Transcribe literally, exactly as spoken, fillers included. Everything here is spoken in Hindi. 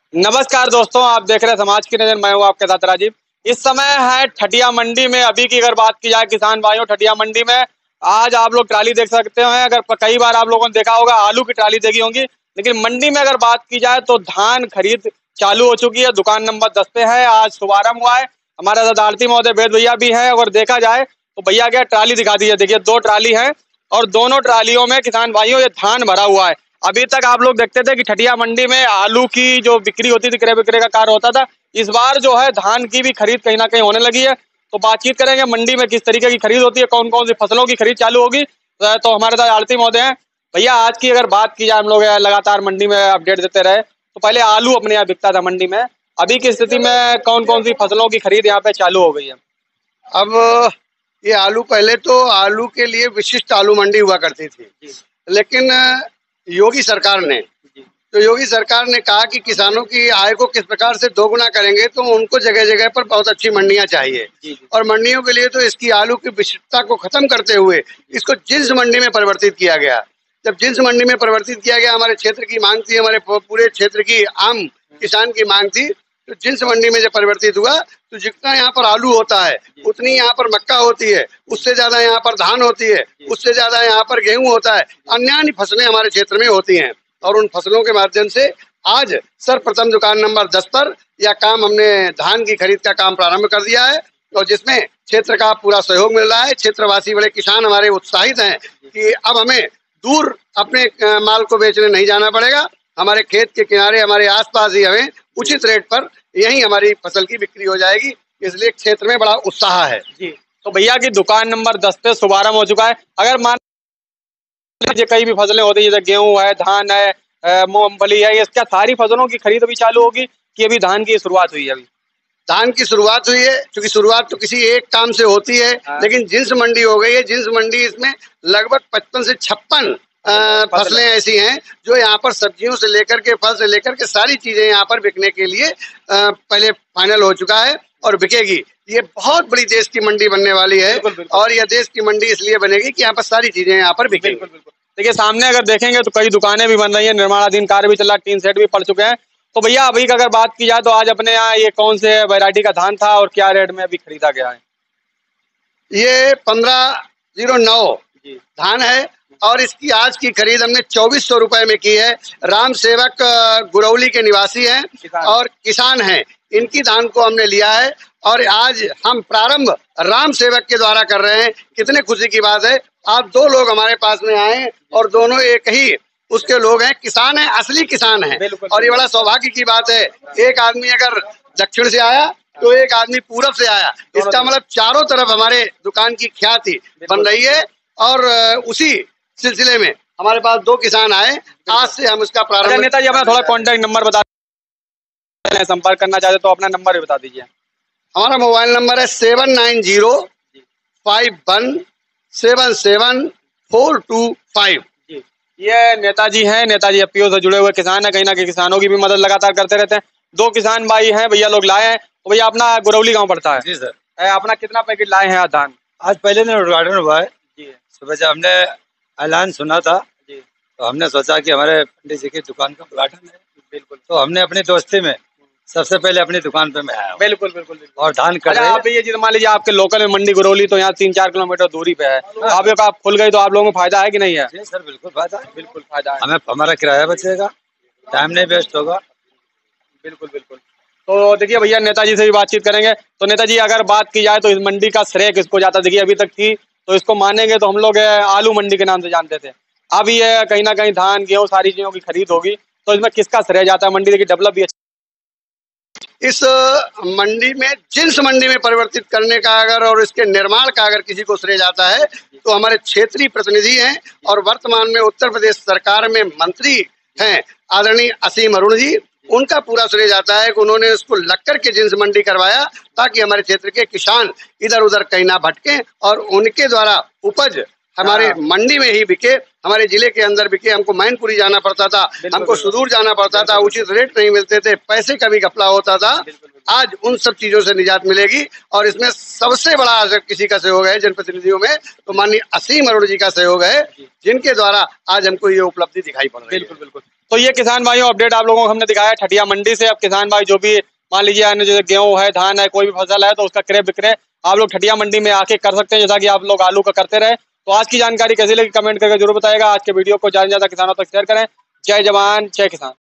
नमस्कार दोस्तों, आप देख रहे हैं समाज की नजर। मैं हूं आपके साथ राजीव। इस समय है ठटिया मंडी में। अभी की अगर बात की जाए किसान भाइयों, ठटिया मंडी में आज आप लोग ट्राली देख सकते हैं। अगर कई बार आप लोगों ने देखा होगा आलू की ट्राली देखी होगी, लेकिन मंडी में अगर बात की जाए तो धान खरीद चालू हो चुकी है। दुकान नंबर दस पे है, आज शुभारंभ हुआ है। हमारे साथ आरती महोदय वेद भैया भी है। अगर देखा जाए तो भैया क्या ट्राली दिखा दीजिए। देखिए दो ट्राली है और दोनों ट्रालियों में किसान भाइयों ये धान भरा हुआ है। अभी तक आप लोग देखते थे कि ठटिया मंडी में आलू की जो बिक्री होती थी, क्रय विक्रय का कार्य होता था। इस बार जो है धान की भी खरीद कहीं ना कहीं होने लगी है। तो बातचीत करेंगे मंडी में किस तरीके की खरीद होती है, कौन कौन सी फसलों की खरीद चालू होगी। तो हमारे साथ आरती महोदय हैं। भैया आज की अगर बात की जाए, हम लोग लगातार मंडी में अपडेट देते रहे, तो पहले आलू अपने यहाँ बिकता था मंडी में। अभी की स्थिति में कौन कौन सी फसलों की खरीद यहाँ पे चालू हो गई है? अब ये आलू, पहले तो आलू के लिए विशिष्ट आलू मंडी हुआ करती थी, लेकिन योगी सरकार ने तो योगी सरकार ने कहा कि किसानों की आय को किस प्रकार से दोगुना करेंगे, तो उनको जगह जगह पर बहुत अच्छी मंडियां चाहिए। और मंडियों के लिए तो इसकी आलू की विशिष्टता को खत्म करते हुए इसको जिन्स मंडी में परिवर्तित किया गया। जब जिन्स मंडी में परिवर्तित किया गया, हमारे क्षेत्र की मांग थी, हमारे पूरे क्षेत्र की आम किसान की मांग थी, तो जिन्स मंडी में जब परिवर्तित हुआ तो जितना यहाँ पर आलू होता है उतनी यहाँ पर मक्का होती है, उससे ज्यादा यहाँ पर धान होती है, उससे ज्यादा यहाँ पर गेहूं होता है, अन्य अन्य फसलें हमारे क्षेत्र में होती हैं। और उन फसलों के माध्यम से आज सर्वप्रथम दुकान नंबर दस पर यह काम, हमने धान की खरीद का काम प्रारंभ कर दिया है, और जिसमें क्षेत्र का पूरा सहयोग मिल रहा है। क्षेत्रवासी बड़े किसान हमारे उत्साहित हैं कि अब हमें दूर अपने माल को बेचने नहीं जाना पड़ेगा। हमारे खेत के किनारे, हमारे आसपास ही हमें उचित रेट पर यही हमारी फसल की बिक्री हो जाएगी। इसलिए क्षेत्र में बड़ा उत्साह है जी। तो भैया की दुकान नंबर दस पे शुभारंभ हो चुका है। अगर मान लीजिए कई भी फसलें होती है, जैसे गेहूं है, धान है, मूंगफली है, इसका सारी फसलों की खरीद अभी चालू होगी कि अभी धान की शुरुआत हुई है? अभी धान की शुरुआत हुई है, क्योंकि शुरुआत तो किसी एक काम से होती है, लेकिन जिन्स मंडी हो गई है। जिन्स मंडी, इसमें लगभग पचपन से छप्पन फसलें ऐसी हैं जो यहाँ पर सब्जियों से लेकर के, फल से लेकर के सारी चीजें यहाँ पर बिकने के लिए आ, पहले फाइनल हो चुका है और बिकेगी। ये बहुत बड़ी देश की मंडी बनने वाली है। बिल्कुल, बिल्कुल। और यह देश की मंडी इसलिए बनेगी कि यहाँ पर सारी चीजें यहाँ पर बिकेंगी। बिल्कुल, बिल्कुल। देखिए सामने अगर देखेंगे तो कई दुकानें भी बन रही है, निर्माणाधीन कार्य भी चल रहा है, टीन सेट भी पड़ चुके हैं। तो भैया अभी अगर बात की जाए तो आज अपने यहाँ ये कौन से वैरायटी का धान था और क्या रेट में अभी खरीदा गया है? ये पंद्रह जीरो नौ धान है और इसकी आज की खरीद हमने चौबीस सौ रुपए में की है। राम सेवक गुरौली के निवासी हैं और किसान हैं, इनकी धान को हमने लिया है और आज हम प्रारंभ राम सेवक के द्वारा कर रहे हैं। कितने खुशी की बात है, आज दो लोग हमारे पास में आए और दोनों एक ही उसके लोग हैं, किसान हैं, असली किसान हैं। और ये बड़ा सौभाग्य की बात है, एक आदमी अगर दक्षिण से आया तो एक आदमी पूरब से आया। इसका मतलब चारों तरफ हमारे दुकान की ख्याति बन रही है। और उसी सिलसिले में हमारे पास दो किसान आए, आज से हम उसका प्रारंभ। नेताजी अपना थोड़ा कॉन्टेक्ट नंबर बता, संपर्क करना चाहते तो अपना नंबर भी बता दीजिए। हमारा मोबाइल नंबर है seven nine zero five one seven seven four two five. ये नेताजी हैं, नेताजी एफपीओ से जुड़े हुए किसान हैं, कहीं ना कहीं किसानों की भी मदद लगातार करते रहते हैं। दो किसान भाई हैं, भैया लोग लाए हैं। तो भैया अपना गुरौली गांव पड़ता है? जी सर। अपना कितना पैकेट लाए हैं आज धान? आज पहले दिन उद्घाटन हुआ है जी। सुबह जब हमने ऐलान सुना था जी, तो हमने सोचा कि हमारे पंडित जी की दुकान का उद्घाटन है। बिल्कुल। तो हमने अपनी दोस्ती में सबसे पहले अपनी दुकान पे मैं आया। बिल्कुल बिल्कुल बिल्कुल। और धान कर आप ये जी मान लीजिए आपके लोकल में मंडी गुरौली तो यहाँ तीन चार किलोमीटर दूरी पे है। आप एक आप खुल गई तो आप लोगों को फायदा है कि नहीं है? जी सर, बिल्कुल फायदा है। बिल्कुल फायदा है। हमें हमारा किराया बचेगा, टाइम नहीं वेस्ट होगा। बिल्कुल बिल्कुल। तो देखिए भैया नेताजी से भी बातचीत करेंगे। तो नेताजी अगर बात की जाए तो इस मंडी का श्रेय किसको जाता? देखिए अभी तक थी तो इसको मानेंगे तो हम लोग आलू मंडी के नाम से जानते थे। अब ये कहीं ना कहीं धान गेहूँ सारी चीजों की खरीद होगी, तो इसमें किसका श्रेय जाता है? मंडी देखिए डेवलप भी इस मंडी में, जिन्स मंडी में परिवर्तित करने का अगर और इसके निर्माण का अगर किसी को श्रेय जाता है तो हमारे क्षेत्रीय प्रतिनिधि हैं और वर्तमान में उत्तर प्रदेश सरकार में मंत्री हैं आदरणीय असीम अरुण जी। उनका पूरा श्रेय जाता है कि उन्होंने उसको लक्कर के जिन्स मंडी करवाया ताकि हमारे क्षेत्र के किसान इधर उधर कहीं ना भटके और उनके द्वारा उपज हमारे मंडी में ही बिके, हमारे जिले के अंदर बिके। हमको मैनपुरी जाना पड़ता था, हमको सुदूर जाना पड़ता था, उचित रेट नहीं मिलते थे, पैसे का भी घपला होता था। आज उन सब चीजों से निजात मिलेगी और इसमें सबसे बड़ा अगर किसी का सहयोग है जनप्रतिनिधियों में तो माननीय असीम अरुण जी का सहयोग है, जिनके द्वारा आज हमको ये उपलब्धि दिखाई पड़ रही है। बिल्कुल बिल्कुल। तो ये किसान भाइयों अपडेट आप लोगों को हमने दिखाया ठटिया मंडी से। अब किसान भाई जो भी मान लीजिए अन्य जैसे गेहूं है, धान है, कोई भी फसल है तो उसका क्रय विक्रय आप लोग ठटिया मंडी में आके कर सकते हैं, जैसा कि आप लोग आलू का करते रहे। तो आज की जानकारी कैसी लगी कमेंट करके जरूर बताइएगा। आज के वीडियो को ज्यादा से ज्यादा किसानों तक शेयर करें। जय जवान जय किसान।